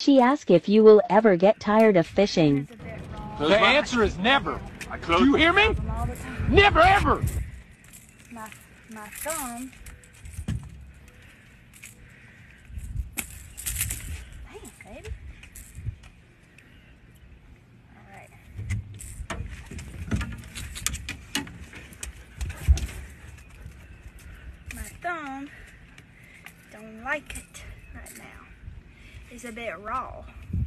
She asked if you will ever get tired of fishing. The answer is never. Do you hear me? Never ever! My thumb. Damn, baby. Alright. My thumb don't like it right now. It's a bit raw.